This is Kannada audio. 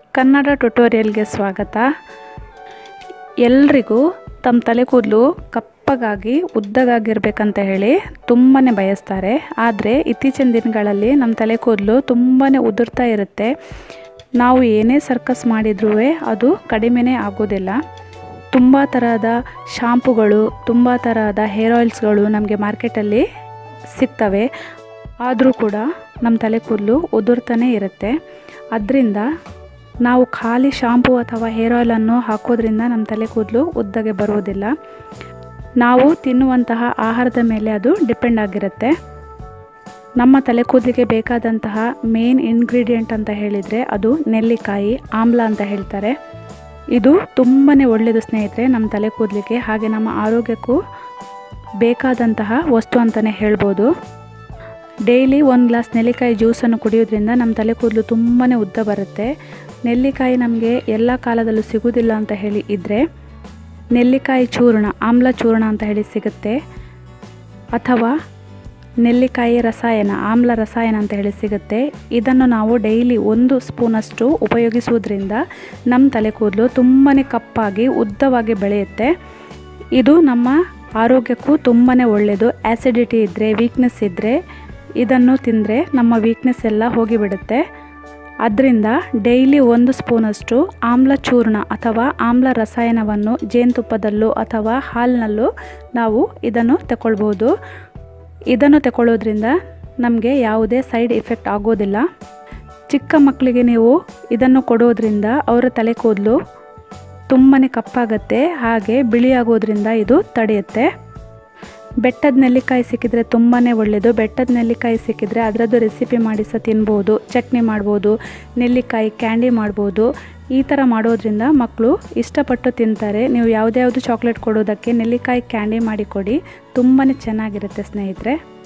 ಕನ್ನಡ ಟ್ಯುಟೋರಿಯಲ್ಗೆ ಸ್ವಾಗತ. ಎಲ್ರಿಗೂ ತಮ್ಮ ತಲೆ ಕೂದಲು ಕಪ್ಪಗಾಗಿ ಉದ್ದಗಾಗಿರಬೇಕಂತ ಹೇಳಿ ತುಂಬಾ ಬಯಸ್ತಾರೆ. ಆದರೆ ಇತ್ತೀಚಿನ ದಿನಗಳಲ್ಲಿ ನಮ್ಮ ತಲೆ ಕೂದಲು ತುಂಬಾ ಉದುರ್ತಾ ಇರುತ್ತೆ. ನಾವು ಏನೇ ಸರ್ಕಸ್ ಮಾಡಿದ್ರೂ ಅದು ಕಡಿಮೆನೇ ಆಗೋದಿಲ್ಲ. ತುಂಬ ತರಹದ ಶಾಂಪುಗಳು, ತುಂಬ ತರಹದ ಹೇರ್ ಆಯಿಲ್ಸ್ಗಳು ನಮಗೆ ಮಾರ್ಕೆಟಲ್ಲಿ ಸಿಗ್ತವೆ. ಆದರೂ ಕೂಡ ನಮ್ಮ ತಲೆ ಕೂದಲು ಉದುರ್ತಾನೆ ಇರುತ್ತೆ. ಅದರಿಂದ ನಾವು ಖಾಲಿ ಶಾಂಪು ಅಥವಾ ಹೇರ್ ಆಯಿಲನ್ನು ಹಾಕೋದ್ರಿಂದ ನಮ್ಮ ತಲೆ ಕೂದಲು ಉದ್ದಗೆ ಬರುವುದಿಲ್ಲ. ನಾವು ತಿನ್ನುವಂತಹ ಆಹಾರದ ಮೇಲೆ ಅದು ಡಿಪೆಂಡ್ ಆಗಿರುತ್ತೆ. ನಮ್ಮ ತಲೆ ಕೂದಲಿಗೆ ಬೇಕಾದಂತಹ ಮೇನ್ ಇಂಗ್ರೀಡಿಯೆಂಟ್ ಅಂತ ಹೇಳಿದರೆ ಅದು ನೆಲ್ಲಿಕಾಯಿ, ಆಮ್ಲ ಅಂತ ಹೇಳ್ತಾರೆ. ಇದು ತುಂಬಾ ಒಳ್ಳೆಯದು ಸ್ನೇಹಿತರೆ ನಮ್ಮ ತಲೆ ಕೂದಲಿಗೆ, ಹಾಗೆ ನಮ್ಮ ಆರೋಗ್ಯಕ್ಕೂ ಬೇಕಾದಂತಹ ವಸ್ತು ಅಂತಲೇ ಹೇಳ್ಬೋದು. ಡೈಲಿ 1 ಗ್ಲಾಸ್ ನೆಲ್ಲಿಕಾಯಿ ಜ್ಯೂಸನ್ನು ಕುಡಿಯೋದ್ರಿಂದ ನಮ್ಮ ತಲೆ ಕೂದಲು ತುಂಬಾ ಉದ್ದ ಬರುತ್ತೆ. ನೆಲ್ಲಿಕಾಯಿ ನಮಗೆ ಎಲ್ಲ ಕಾಲದಲ್ಲೂ ಸಿಗೋದಿಲ್ಲ ಅಂತ ಹೇಳಿ ಇದ್ದರೆ ನೆಲ್ಲಿಕಾಯಿ ಚೂರ್ಣ, ಆಮ್ಲ ಚೂರ್ಣ ಅಂತ ಹೇಳಿ ಸಿಗುತ್ತೆ, ಅಥವಾ ನೆಲ್ಲಿಕಾಯಿ ರಸಾಯನ, ಆಮ್ಲ ರಸಾಯನ ಅಂತ ಹೇಳಿ ಸಿಗುತ್ತೆ. ಇದನ್ನು ನಾವು ಡೈಲಿ 1 ಸ್ಪೂನಷ್ಟು ಉಪಯೋಗಿಸುವುದರಿಂದ ನಮ್ಮ ತಲೆ ಕೂದಲು ತುಂಬಾ ಕಪ್ಪಾಗಿ ಉದ್ದವಾಗಿ ಬೆಳೆಯುತ್ತೆ. ಇದು ನಮ್ಮ ಆರೋಗ್ಯಕ್ಕೂ ತುಂಬಾ ಒಳ್ಳೆಯದು. ಆ್ಯಸಿಡಿಟಿ ಇದ್ದರೆ, ವೀಕ್ನೆಸ್ ಇದ್ದರೆ ಇದನ್ನು ತಿಂದರೆ ನಮ್ಮ ವೀಕ್ನೆಸ್ ಎಲ್ಲ ಹೋಗಿಬಿಡುತ್ತೆ. ಅದರಿಂದ ಡೈಲಿ 1 ಸ್ಪೂನಷ್ಟು ಆಮ್ಲ ಚೂರ್ಣ ಅಥವಾ ಆಮ್ಲ ರಸಾಯನವನ್ನು ಜೇನುತುಪ್ಪದಲ್ಲೂ ಅಥವಾ ಹಾಲಿನಲ್ಲೂ ನಾವು ಇದನ್ನು ತಗೊಳ್ಬೋದು. ಇದನ್ನು ತಗೊಳ್ಳೋದ್ರಿಂದ ನಮಗೆ ಯಾವುದೇ ಸೈಡ್ ಎಫೆಕ್ಟ್ ಆಗೋದಿಲ್ಲ. ಚಿಕ್ಕ ಮಕ್ಕಳಿಗೆ ನೀವು ಇದನ್ನು ಕೊಡೋದ್ರಿಂದ ಅವರ ತಲೆ ಕೂದಲು ತುಂಬಾ ಕಪ್ಪಾಗತ್ತೆ, ಹಾಗೆ ಬಿಳಿಯಾಗೋದ್ರಿಂದ ಇದು ತಡೆಯುತ್ತೆ. ಬೆಟ್ಟದ ನೆಲ್ಲಿಕಾಯಿ ಸಿಕ್ಕಿದ್ರೆ ತುಂಬಾ ಒಳ್ಳೆಯದು. ಬೆಟ್ಟದ ನೆಲ್ಲಿಕಾಯಿ ಸಿಕ್ಕಿದ್ರೆ ಅದರದ್ದು ರೆಸಿಪಿ ಮಾಡಿ ಸಹ ತಿನ್ಬೋದು, ಚಟ್ನಿ ಮಾಡ್ಬೋದು, ನೆಲ್ಲಿಕಾಯಿ ಕ್ಯಾಂಡಿ ಮಾಡ್ಬೋದು. ಈ ಥರ ಮಾಡೋದ್ರಿಂದ ಮಕ್ಕಳು ಇಷ್ಟಪಟ್ಟು ತಿಂತಾರೆ. ನೀವು ಯಾವುದ್ಯಾವುದು ಚಾಕ್ಲೇಟ್ ಕೊಡೋದಕ್ಕೆ ನೆಲ್ಲಿಕಾಯಿ ಕ್ಯಾಂಡಿ ಮಾಡಿ ಕೊಡಿ, ತುಂಬಾ ಚೆನ್ನಾಗಿರುತ್ತೆ ಸ್ನೇಹಿತರೆ.